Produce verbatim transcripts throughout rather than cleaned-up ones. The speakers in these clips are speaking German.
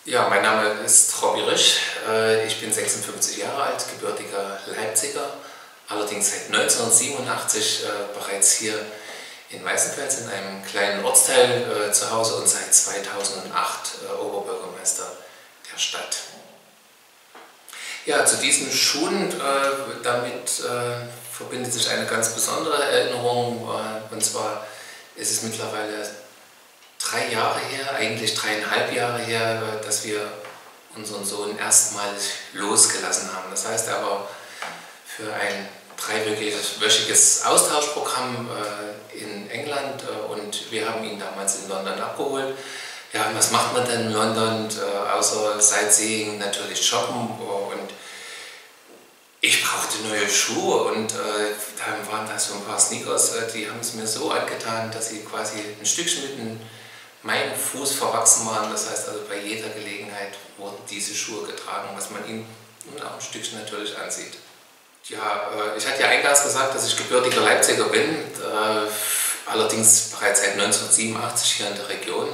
Ja, mein Name ist Robby Risch. Ich bin sechsundfünfzig Jahre alt, gebürtiger Leipziger, allerdings seit neunzehnhundertsiebenundachtzig bereits hier in Weißenfels in einem kleinen Ortsteil zu Hause und seit zweitausendacht Oberbürgermeister der Stadt. Ja, zu diesen Schuhen, damit verbindet sich eine ganz besondere Erinnerung, und zwar ist es mittlerweile drei Jahre her, eigentlich dreieinhalb Jahre her, dass wir unseren Sohn erstmalig losgelassen haben. Das heißt, er war für ein dreiwöchiges Austauschprogramm in England und wir haben ihn damals in London abgeholt. Ja, was macht man denn in London, außer Sightseeing, natürlich shoppen, und ich brauchte neue Schuhe und äh, dann waren da so ein paar Sneakers, äh, die haben es mir so angetan, dass sie quasi ein Stückchen mit in meinen Fuß verwachsen waren. Das heißt also, bei jeder Gelegenheit wurden diese Schuhe getragen, was man ihnen nun auch ein Stückchen natürlich ansieht. Ja, äh, ich hatte ja eingangs gesagt, dass ich gebürtiger Leipziger bin, äh, allerdings bereits seit neunzehnhundertsiebenundachtzig hier in der Region.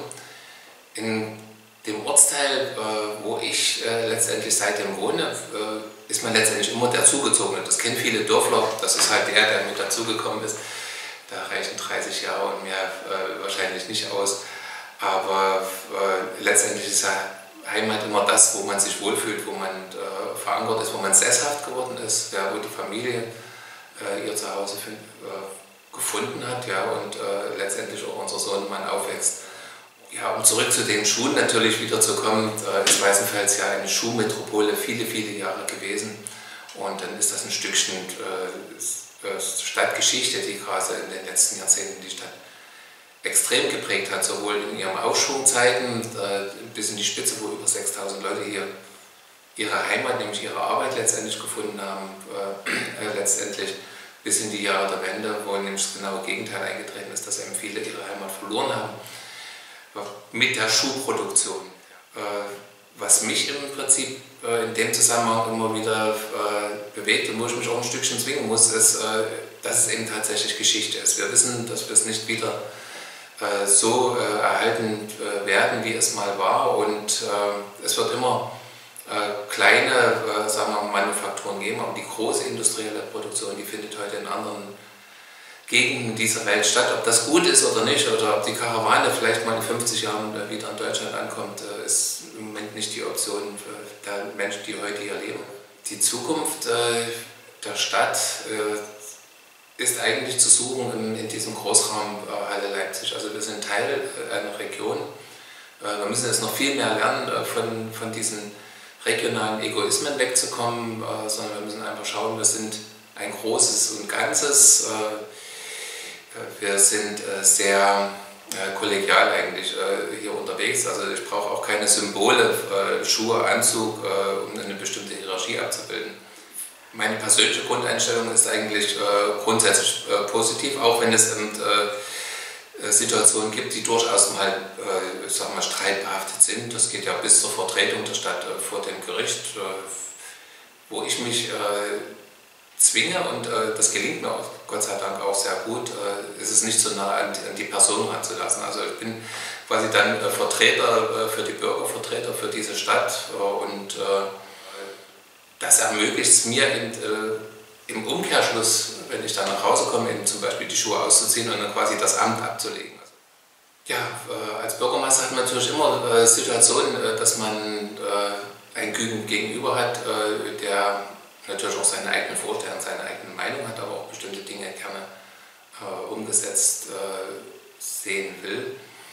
In dem Ortsteil, äh, wo ich äh, letztendlich seitdem wohne, äh, ist man letztendlich immer der Zugezogene. Das kennen viele Dörfler, das ist halt der, der mit dazugekommen ist. Da reichen dreißig Jahre und mehr äh, wahrscheinlich nicht aus. Aber äh, letztendlich ist ja Heimat immer das, wo man sich wohlfühlt, wo man äh, verankert ist, wo man sesshaft geworden ist, ja, wo die Familie äh, ihr Zuhause find, äh, gefunden hat, ja, und äh, letztendlich auch unser Sohnemann aufwächst. Ja, um zurück zu den Schuhen natürlich wieder zu kommen, äh, ist Weißenfels ja eine Schuhmetropole viele, viele Jahre gewesen, und dann ist das ein Stückchen äh, Stadtgeschichte, die gerade in den letzten Jahrzehnten die Stadt extrem geprägt hat, sowohl in ihren Aufschwungzeiten äh, bis in die Spitze, wo über sechstausend Leute hier ihre Heimat, nämlich ihre Arbeit letztendlich gefunden haben, äh, äh, letztendlich bis in die Jahre der Wende, wo nämlich das genaue Gegenteil eingetreten ist, dass eben viele ihre Heimat verloren haben mit der Schuhproduktion. Was mich im Prinzip in dem Zusammenhang immer wieder bewegt und wo ich mich auch ein Stückchen zwingen muss, ist, dass es eben tatsächlich Geschichte ist. Wir wissen, dass wir es nicht wieder so erhalten werden, wie es mal war, und es wird immer kleine, sagen wir mal, Manufakturen geben, aber die große industrielle Produktion, die findet heute in anderen Gegenden dieser Welt statt. Ob das gut ist oder nicht, oder ob die Karawane vielleicht mal in fünfzig Jahren wieder in Deutschland ankommt, ist im Moment nicht die Option der Menschen, die heute hier leben. Die Zukunft der Stadt ist eigentlich zu suchen in diesem Großraum Halle Leipzig. Also wir sind Teil einer Region. Wir müssen jetzt noch viel mehr lernen, von, von diesen regionalen Egoismen wegzukommen, sondern wir müssen einfach schauen, wir sind ein Großes und Ganzes. Wir sind sehr kollegial eigentlich hier unterwegs. Also ich brauche auch keine Symbole, Schuhe, Anzug, um eine bestimmte Hierarchie abzubilden. Meine persönliche Grundeinstellung ist eigentlich grundsätzlich positiv, auch wenn es Situationen gibt, die durchaus mal, ich sag mal, streitbehaftet sind. Das geht ja bis zur Vertretung der Stadt vor dem Gericht, wo ich mich zwinge, und äh, das gelingt mir auch, Gott sei Dank auch sehr gut, äh, ist es nicht so nah an, an die Person ranzulassen. Also ich bin quasi dann äh, Vertreter äh, für die Bürger, Vertreter für diese Stadt, äh, und äh, das ermöglicht es mir eben, äh, im Umkehrschluss, wenn ich dann nach Hause komme, eben zum Beispiel die Schuhe auszuziehen und dann quasi das Amt abzulegen. Also, ja, äh, als Bürgermeister hat man natürlich immer äh, Situationen, äh, dass man äh, einen Gegenüber hat, äh, der natürlich auch seine eigenen Vorstellungen, seine eigene Meinung hat, aber auch bestimmte Dinge gerne äh, umgesetzt äh, sehen will.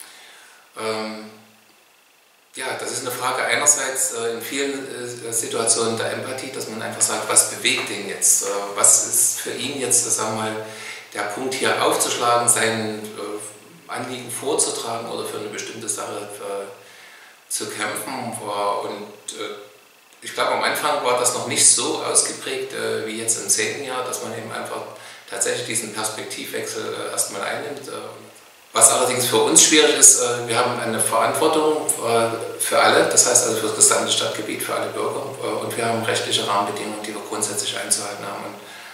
Ähm, ja, das ist eine Frage einerseits äh, in vielen äh, Situationen der Empathie, dass man einfach sagt, was bewegt den jetzt? Äh, was ist für ihn jetzt, sagen wir mal, der Punkt hier aufzuschlagen, sein äh, Anliegen vorzutragen oder für eine bestimmte Sache äh, zu kämpfen? Und äh, ich glaube, am Anfang war das noch nicht so ausgeprägt äh, wie jetzt im zehnten Jahr, dass man eben einfach tatsächlich diesen Perspektivwechsel äh, erstmal einnimmt. Äh, was allerdings für uns schwierig ist, äh, wir haben eine Verantwortung äh, für alle, das heißt also für das gesamte Stadtgebiet, für alle Bürger, äh, und wir haben rechtliche Rahmenbedingungen, die wir grundsätzlich einzuhalten haben. Und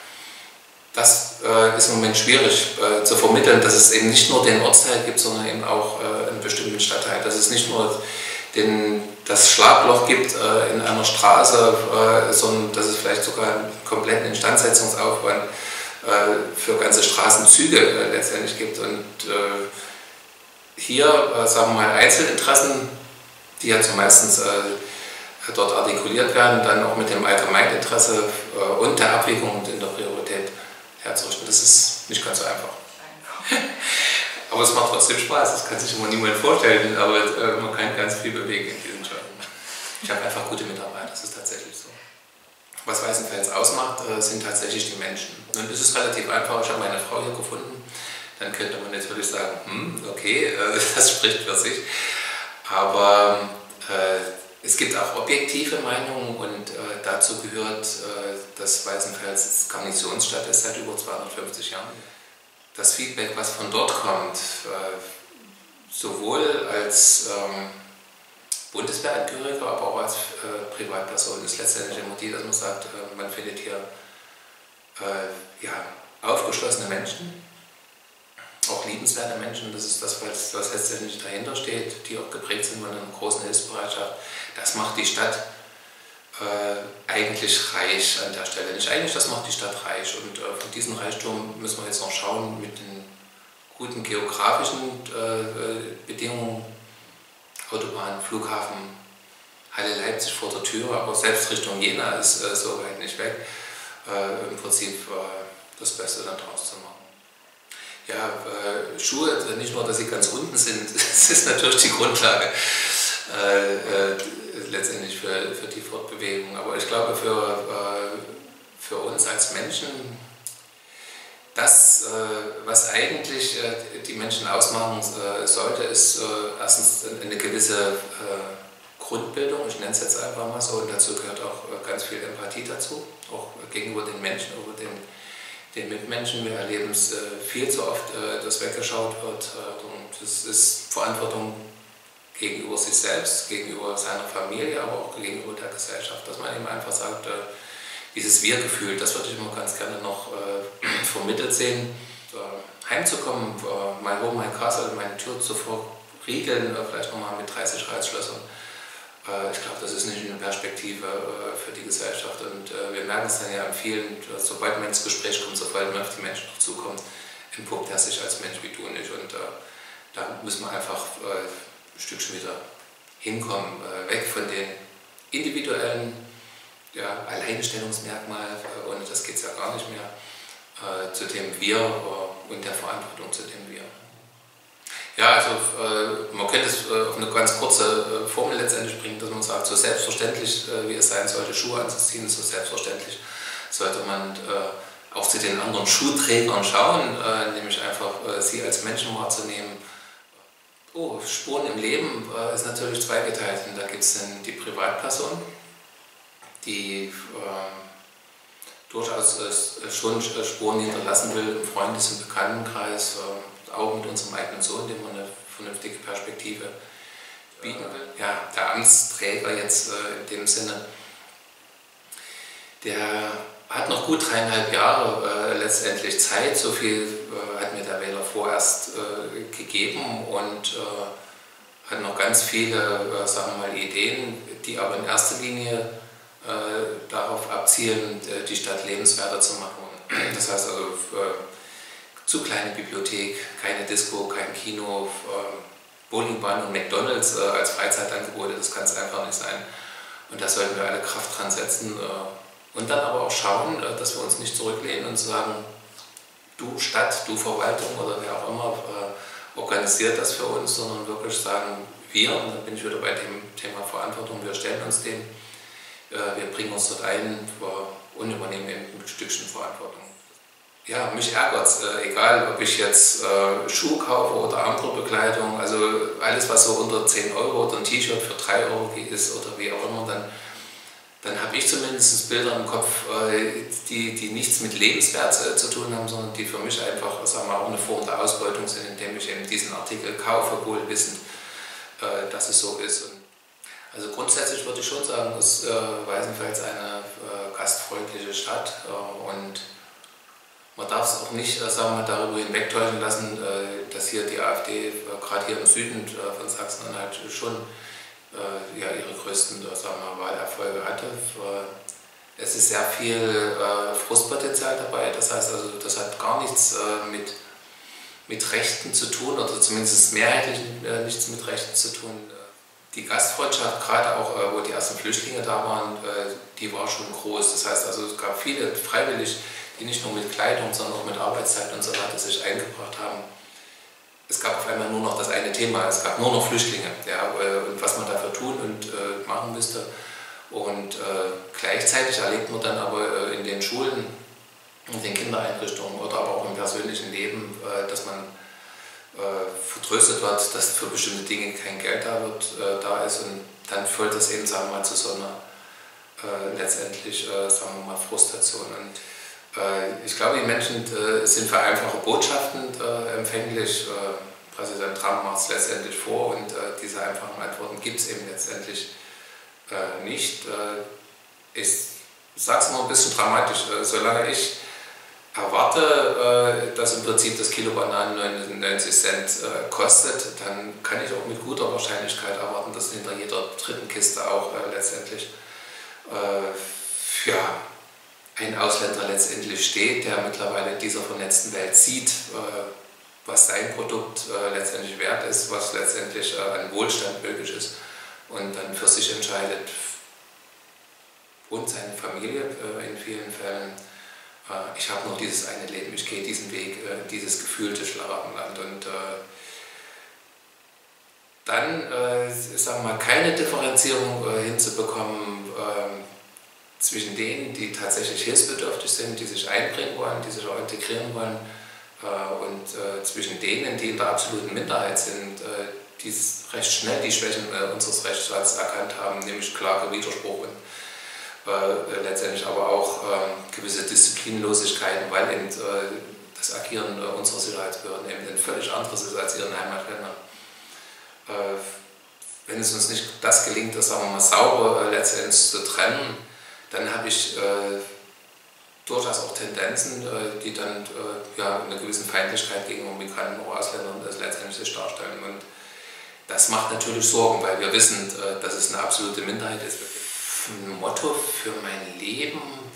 das äh, ist im Moment schwierig äh, zu vermitteln, dass es eben nicht nur den Ortsteil gibt, sondern eben auch äh, einen bestimmten Stadtteil, dass es nicht nur den, das Schlagloch gibt äh, in einer Straße, äh, sondern dass es vielleicht sogar einen kompletten Instandsetzungsaufwand äh, für ganze Straßenzüge äh, letztendlich gibt. Und äh, hier, äh, sagen wir mal, Einzelinteressen, die ja zumeistens äh, dort artikuliert werden, dann auch mit dem Allgemeininteresse äh, und der Abwägung und in der Priorität herzurichten. Das ist nicht ganz so einfach. Aber es macht trotzdem Spaß, das kann sich immer niemand vorstellen, aber äh, man kann ganz viel bewegen in diesen Jobben. Ich habe einfach gute Mitarbeiter, das ist tatsächlich so. Was Weißenfels ausmacht, äh, sind tatsächlich die Menschen. Und es ist relativ einfach, ich habe meine Frau hier gefunden, dann könnte man natürlich sagen, hm, okay, äh, das spricht für sich, aber äh, es gibt auch objektive Meinungen und äh, dazu gehört, äh, dass Weißenfels Garnisonsstadt ist seit über zweihundertfünfzig Jahren. Das Feedback, was von dort kommt, äh, sowohl als ähm, Bundeswehrangehöriger, aber auch als äh, Privatperson, ist letztendlich immer die, dass man sagt, äh, man findet hier äh, ja, aufgeschlossene Menschen, auch liebenswerte Menschen, das ist das, was, was letztendlich dahinter steht, die auch geprägt sind von einer großen Hilfsbereitschaft. Das macht die Stadt äh, eigentlich reich an der Stelle. Nicht eigentlich, das macht die Stadt reich. Und äh, von diesem Reichtum müssen wir jetzt noch schauen mit den guten geografischen äh, Bedingungen. Autobahn, Flughafen, Halle Leipzig vor der Tür, aber selbst Richtung Jena ist äh, so weit nicht weg. Äh, Im Prinzip äh, das Beste dann draus zu machen. Ja, äh, Schuhe, nicht nur, dass sie ganz unten sind, das ist natürlich die Grundlage äh, äh, letztendlich für, für die Fortbewegung. Aber ich glaube, für, äh, für uns als Menschen, das, äh, was eigentlich äh, die Menschen ausmachen äh, sollte, ist äh, erstens eine gewisse äh, Grundbildung, ich nenne es jetzt einfach mal so, und dazu gehört auch äh, ganz viel Empathie dazu, auch gegenüber den Menschen, über den den Mitmenschen. Wir erleben es äh, viel zu oft, äh, dass weggeschaut wird. Äh, und es ist Verantwortung gegenüber sich selbst, gegenüber seiner Familie, aber auch gegenüber der Gesellschaft, dass man eben einfach sagt, äh, dieses Wir-Gefühl, das würde ich immer ganz gerne noch äh, vermittelt sehen. Äh, heimzukommen, äh, mein Home, mein Castle, meine Tür zu verriegeln, äh, vielleicht nochmal mit dreißig Reißschlössern. Ich glaube, das ist nicht eine Perspektive für die Gesellschaft und wir merken es dann ja an vielen, sobald man ins Gespräch kommt, sobald man auf die Menschen zukommt, entpuppt er sich als Mensch wie du nicht und da müssen wir einfach ein Stückchen wieder hinkommen, weg von den individuellen ja, Alleinstellungsmerkmalen, ohne das geht es ja gar nicht mehr, zu dem Wir und der Verantwortung zu dem Wir. Ja, also äh, man könnte es äh, auf eine ganz kurze äh, Formel letztendlich bringen, dass man sagt, so selbstverständlich äh, wie es sein sollte, Schuhe anzuziehen, so selbstverständlich sollte man äh, auch zu den anderen Schuhträgern schauen, äh, nämlich einfach äh, sie als Menschen wahrzunehmen. Oh, Spuren im Leben äh, ist natürlich zweigeteilt. Und da gibt es dann die Privatperson, die äh, durchaus äh, schon Spuren hinterlassen will im Freundes- und Bekanntenkreis, äh, auch mit unserem eigenen Sohn, dem man eine vernünftige Perspektive bieten will. Ja, der Amtsträger jetzt äh, in dem Sinne, der hat noch gut dreieinhalb Jahre äh, letztendlich Zeit, so viel äh, hat mir der Wähler vorerst äh, gegeben und äh, hat noch ganz viele, äh, sagen wir mal, Ideen, die aber in erster Linie äh, darauf abzielen, die Stadt lebenswerter zu machen. Das heißt also, äh, zu kleine Bibliothek, keine Disco, kein Kino, äh, Bowlingbahn und McDonalds äh, als Freizeitangebote, das kann es einfach nicht sein. Und da sollten wir alle Kraft dran setzen äh, und dann aber auch schauen, äh, dass wir uns nicht zurücklehnen und sagen, du Stadt, du Verwaltung oder wer auch immer äh, organisiert das für uns, sondern wirklich sagen, wir, und dann bin ich wieder bei dem Thema Verantwortung, wir stellen uns dem, äh, wir bringen uns dort ein äh, und übernehmen eben ein Stückchen Verantwortung. Ja, mich ärgert es, äh, egal ob ich jetzt äh, Schuhe kaufe oder andere Bekleidung, also alles was so unter zehn Euro oder ein T-Shirt für drei Euro ist oder wie auch immer, dann, dann habe ich zumindest Bilder im Kopf, äh, die, die nichts mit Lebenswert äh, zu tun haben, sondern die für mich einfach, sagen wir, auch eine Form der Ausbeutung sind, indem ich eben diesen Artikel kaufe, wohl wissend, äh, dass es so ist. Und also grundsätzlich würde ich schon sagen, dass äh, Weißenfels eine äh, gastfreundliche Stadt äh, und man darf es auch nicht, sagen wir mal, darüber hinwegtäuschen lassen, dass hier die AfD, gerade hier im Süden von Sachsen-Anhalt, schon äh, ja, ihre größten sagen wir, Wahlerfolge hatte. Es ist sehr viel äh, Frustpotenzial dabei, das heißt also, das hat gar nichts äh, mit, mit Rechten zu tun oder zumindest mehrheitlich äh, nichts mit Rechten zu tun. Die Gastfreundschaft, gerade auch äh, wo die ersten Flüchtlinge da waren, äh, die war schon groß. Das heißt also, es gab viele freiwillig, die nicht nur mit Kleidung, sondern auch mit Arbeitszeit und so weiter sich eingebracht haben. Es gab auf einmal nur noch das eine Thema, es gab nur noch Flüchtlinge, ja, äh, und was man dafür tun und äh, machen müsste. Und äh, gleichzeitig erlebt man dann aber äh, in den Schulen, in den Kindereinrichtungen oder aber auch im persönlichen Leben, äh, dass man äh, vertröstet wird, dass für bestimmte Dinge kein Geld da, wird, äh, da ist. Und dann führt das eben, sagen wir mal, zu so einer äh, letztendlich, äh, sagen wir mal, Frustration. Und äh, ich glaube, die Menschen äh, sind für einfache Botschaften äh, empfänglich. Äh, Präsident Trump macht es letztendlich vor und äh, diese einfachen Antworten gibt es eben letztendlich Äh, nicht. Äh, ich sage es mal ein bisschen dramatisch, äh, solange ich erwarte, äh, dass im Prinzip das Kilo Bananen neunundneunzig Cent äh, kostet, dann kann ich auch mit guter Wahrscheinlichkeit erwarten, dass hinter jeder dritten Kiste auch äh, letztendlich äh, ja, ein Ausländer letztendlich steht, der mittlerweile in dieser vernetzten Welt sieht, äh, was sein Produkt äh, letztendlich wert ist, was letztendlich äh, an Wohlstand möglich ist. Und dann für sich entscheidet und seine Familie äh, in vielen Fällen, äh, ich habe nur dieses eine Leben, ich gehe diesen Weg, äh, dieses gefühlte Schlaraffenland. Und äh, dann, äh, sagen wir mal, keine Differenzierung äh, hinzubekommen äh, zwischen denen, die tatsächlich hilfsbedürftig sind, die sich einbringen wollen, die sich auch integrieren wollen, äh, und äh, zwischen denen, die in der absoluten Minderheit sind, äh, die recht schnell die Schwächen äh, unseres Rechtsstaats erkannt haben, nämlich klare Widerspruch und äh, letztendlich aber auch äh, gewisse Disziplinlosigkeiten, weil eben äh, das Agieren äh, unserer Sicherheitsbehörden eben ein völlig anderes ist als ihren Heimatländern. Äh, wenn es uns nicht das gelingt, das sagen wir mal sauber äh, letztendlich zu trennen, dann habe ich äh, durchaus auch Tendenzen, äh, die dann äh, ja, eine gewisse Feindlichkeit gegenüber Migranten oder Ausländern äh, letztendlich sich darstellen. Und das macht natürlich Sorgen, weil wir wissen, dass es eine absolute Minderheit ist. Ein Motto für mein Leben,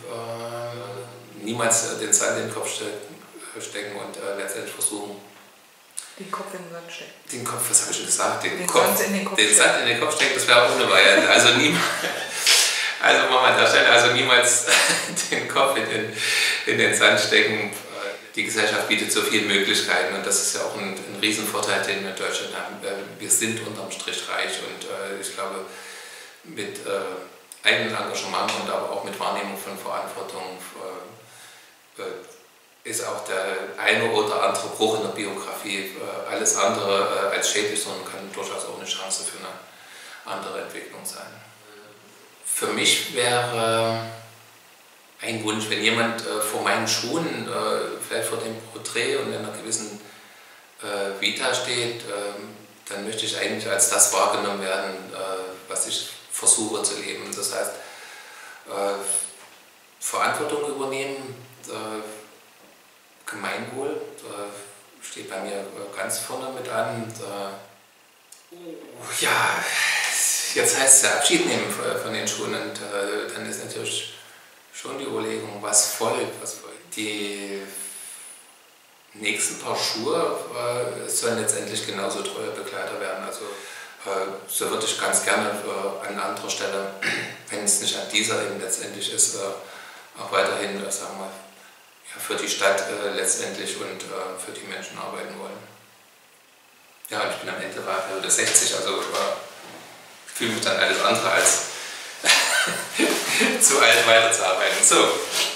äh, niemals den Sand in den Kopf stecken und äh, letztendlich versuchen, den Kopf in den Sand stecken. Den Kopf, was habe ich schon gesagt? Den, den, Kopf, Sand, in den, Kopf den Sand in den Kopf stecken, das wäre auch eine Variante. Also niemals, also machen wir an der Stelle, also niemals den Kopf in den, in den Sand stecken. Die Gesellschaft bietet so viele Möglichkeiten und das ist ja auch ein, ein Riesenvorteil, den wir in Deutschland haben. Wir sind unterm Strich reich und äh, ich glaube, mit äh, eigenem Engagement und aber auch mit Wahrnehmung von Verantwortung äh, äh, ist auch der eine oder andere Bruch in der Biografie äh, alles andere äh, als schädlich, sondern kann durchaus auch eine Chance für eine andere Entwicklung sein. Für mich wäre ein Wunsch, wenn jemand äh, vor meinen Schuhen, äh, vielleicht vor dem Porträt und in einer gewissen äh, Vita steht, äh, dann möchte ich eigentlich als das wahrgenommen werden, äh, was ich versuche zu leben. Das heißt, äh, Verantwortung übernehmen, äh, Gemeinwohl äh, steht bei mir äh, ganz vorne mit an. Äh, ja, jetzt heißt es ja Abschied nehmen von den Schulen und äh, dann ist natürlich schon die Überlegung, was folgt, was folgt. Die nächsten paar Schuhe äh, sollen letztendlich genauso treue Begleiter werden. Also äh, so würde ich ganz gerne äh, an anderer Stelle, wenn es nicht an dieser eben letztendlich ist, äh, auch weiterhin, äh, sagen wir, ja, für die Stadt äh, letztendlich und äh, für die Menschen arbeiten wollen. Ja, und ich bin am Ende der sechzig, also äh, fühle mich dann alles andere als zu alt weiterzuarbeiten. So.